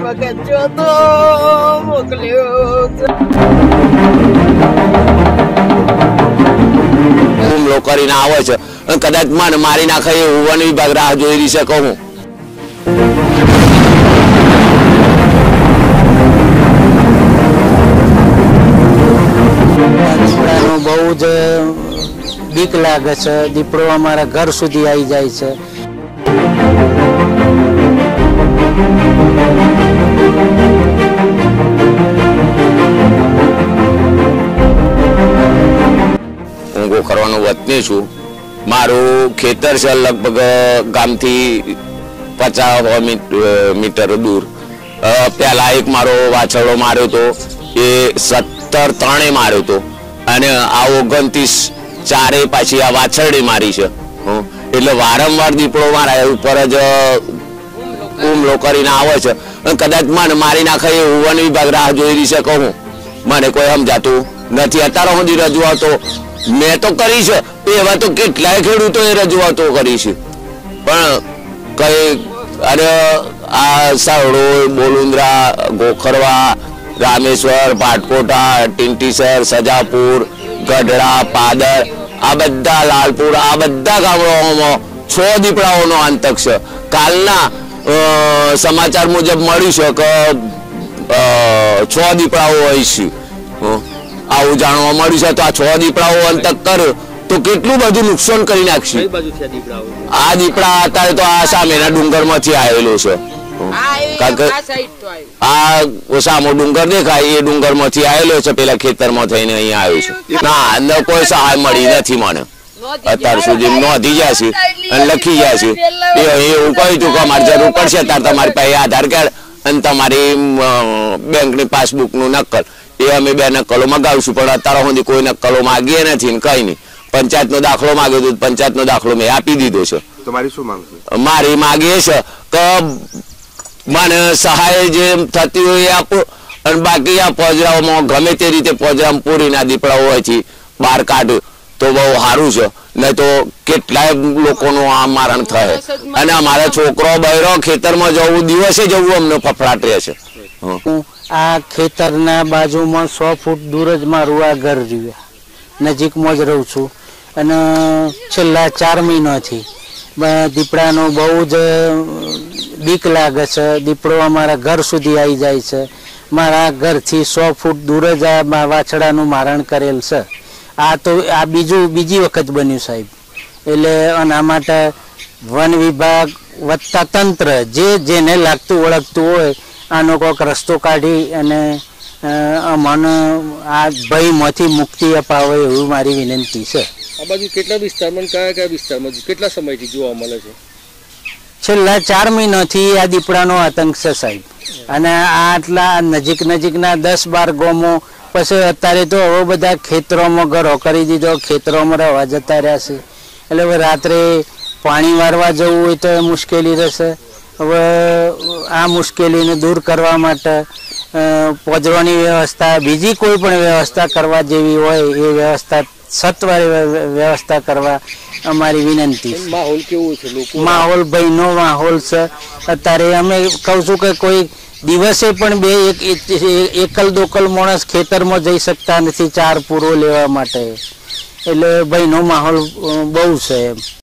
હુમલો કરીને આવે છે કદાચ મને મારી નાખે એવું વન વિભાગ રાહ જોઈ રહી છે કહું બહુ જ બીક લાગે છે દીપડો અમારા ઘર સુધી આવી જાય છે હું ગોખરવાનો વતની છું મારું ખેતર છે લગભગ ગામથી 50 મીટર દૂર પહેલા એક મારો વાછરડો માર્યો તો એ 17 માર્યો તો અને આ 29 ચારે પાછી આ વાછરડી મારી છે એટલે વારંવાર દીપડો મારા ઉપર જ હુમલો કરીને આવે છે કદાચ મને મારી નાખે એવું વન વિભાગ રાહ જોઈ રહી છે કહું મને કોઈ સમજાતું નથી અત્યારે સુધી રજૂઆતો મેં તો કરી છે એવા તો કેટલાય ખેડૂતોએ રજૂઆતો કરી છે પણ કઈ અરે આ સાવડો બોલુંદ્રા ગોખરવા રામેશ્વર પાટકોટા ટીંટીસર સજાપુર ગઢડા પાદર આ બધા લાલપુર આ બધા ગામડાઓમાં 6 દીપડાઓનો આતંક છે કાલના સમાચાર મુજબ મળ્યું છે કે 6 દીપડાઓ હોય છે આવું જાણવા મળ્યું છે તો આ 6 દીપડાઓ આતંક કર્યો તો કેટલું બધું નુકસાન કરી નાખશે આ દીપડા અત્યારે તો આ સામેના ડુંગરમાંથી આવેલો છે આ સામો ડુંગર દેખાય એ ડુંગરમાંથી આવેલો છે પેલા ખેતરમાં થઈને અહીંયા આવ્યો છે ના અંદર કોઈ સહાય મળી નથી મને અત્યાર સુધી નોંધી ગયા છે અને લખી ગયા છે એવું કહ્યું હતું કે અમારે જરૂર પડશે ત્યારે તમારી પાસે આધાર કાર્ડ અને તમારી બેંકની પાસબુકનું નકલ એ અમે 2 નકલો મગાવશું પણ અત્યારે સુધી કોઈ નકલો માગીએ નથી ને કઈ નહીં પંચાયતનો દાખલો માંગ્યો તો પંચાયતનો દાખલો મેં આપી દીધો છે તમારી શું માંગ છે મારી માંગ એ છે કે મને સહાય જે થતી હોય એ આપો અને બાકી આ પોજરાઓમાં ગમે તે રીતે પોજરામાં પૂરીના દીપડાઓ હોયથી બહાર કાઢ્યું તો બહુ સારું છે નહીં તો કેટલાય લોકોનું આ મારણ થાય અને અમારા છોકરો બહેરો ખેતરમાં જવું દિવસે જવું અમને ફફડાટ રહે છે આ ખેતરના બાજુમાં 100 ફૂટ દૂર જ મારું આ ઘર રહ્યું નજીકમાં જ રહું છું અને છેલ્લા 4 મહિનાથી દીપડાનો બહુ જ બીક લાગે છે દીપડો અમારા ઘર સુધી આવી જાય છે મારા ઘરથી 100 ફૂટ દૂર જ આ વાછડાનું મારણ કરેલ છે આ તો આ બીજી વખત બન્યું સાહેબ એટલે આના માટે વન વિભાગ વત્તા તંત્ર જેને લાગતું ઓળખતું હોય આનો કોઈક રસ્તો કાઢી અને અમને આ ભયમાંથી મુક્તિ અપાવે એવું મારી વિનંતી છે આ બાજુ કેટલા વિસ્તારમાં કયા વિસ્તારમાં કેટલા સમયથી જોવા મળે છે છેલ્લા 4 મહિનાથી આ દીપડાનો આતંક છે સાહેબ અને આટલા નજીકના 10-12 ગામો પછી અત્યારે તો હવે બધા ખેતરોમાં ઘરો કરી દીધો ખેતરોમાં રહેવા જતા રહ્યા છે એટલે હવે રાત્રે પાણી વારવા જવું હોય તો મુશ્કેલી રહેશે હવે આ મુશ્કેલીને દૂર કરવા માટે પોજવાની વ્યવસ્થા બીજી કોઈ પણ વ્યવસ્થા કરવા જેવી હોય એ વ્યવસ્થા સત્વરે વ્યવસ્થા કરવા અમારી વિનંતી છે માહોલ કેવો છે લોકો માહોલ ભયનો માહોલ છે અત્યારે અમે કહું છું કે કોઈ દિવસે પણ એકલ દોકલ માણસ ખેતરમાં જઈ શકતા નથી 4 પૂરો લેવા માટે એટલે ભયનો માહોલ બહુ છે એમ